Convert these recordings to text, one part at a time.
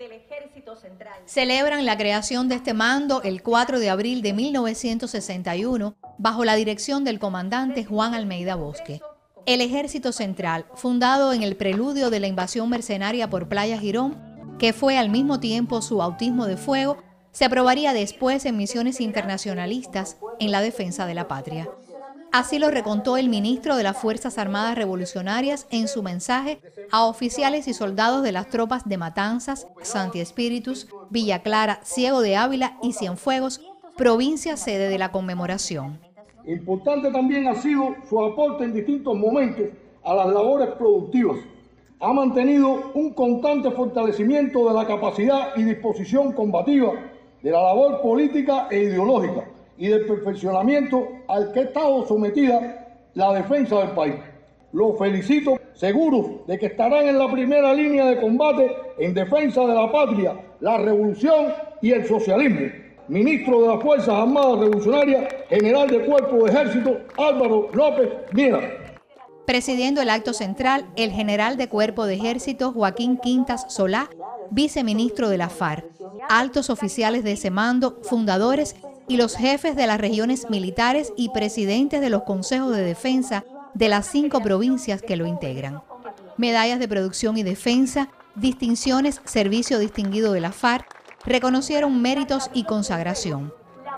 Celebran la creación de este mando el 4 de abril de 1961 bajo la dirección del comandante Juan Almeida Bosque. El Ejército Central, fundado en el preludio de la invasión mercenaria por Playa Girón, que fue al mismo tiempo su bautismo de fuego, se aprobaría después en misiones internacionalistas en la defensa de la patria. Así lo recontó el ministro de las Fuerzas Armadas Revolucionarias en su mensaje a oficiales y soldados de las tropas de Matanzas, Santi Espíritus, Villa Clara, Ciego de Ávila y Cienfuegos, provincia sede de la conmemoración. Importante también ha sido su aporte en distintos momentos a las labores productivas. Ha mantenido un constante fortalecimiento de la capacidad y disposición combativa de la labor política e ideológica y del perfeccionamiento al que ha estado sometida la defensa del país. Lo felicito, seguro de que estarán en la primera línea de combate en defensa de la patria, la revolución y el socialismo. Ministro de las Fuerzas Armadas Revolucionarias, General de Cuerpo de Ejército, Álvaro López Miera. Presidiendo el acto central, el General de Cuerpo de Ejército, Joaquín Quintas Solá, viceministro de la FARC, altos oficiales de ese mando, fundadores y los jefes de las regiones militares y presidentes de los consejos de defensa de las 5 provincias que lo integran. Medallas de producción y defensa, distinciones, servicio distinguido de la FARC, reconocieron méritos y consagración.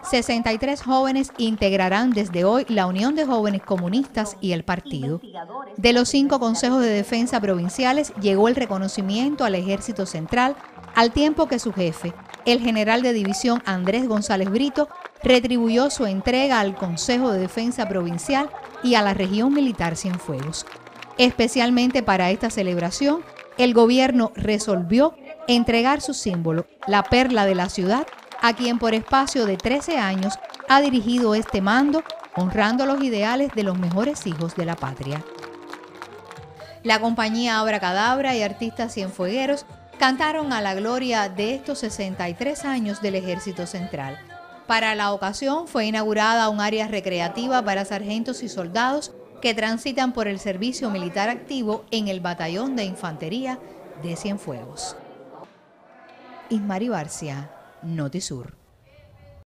63 jóvenes integrarán desde hoy la Unión de Jóvenes Comunistas y el partido. De los 5 consejos de defensa provinciales llegó el reconocimiento al Ejército Central, al tiempo que su jefe, el general de división Andrés González Brito, retribuyó su entrega al Consejo de Defensa Provincial y a la región militar Cienfuegos. Especialmente para esta celebración, el gobierno resolvió entregar su símbolo, la perla de la ciudad, a quien por espacio de 13 años ha dirigido este mando, honrando los ideales de los mejores hijos de la patria. La compañía Abracadabra y artistas cienfuegueros cantaron a la gloria de estos 63 años del Ejército Central. Para la ocasión fue inaugurada un área recreativa para sargentos y soldados que transitan por el servicio militar activo en el Batallón de Infantería de Cienfuegos. Ismari Barcia, Notisur.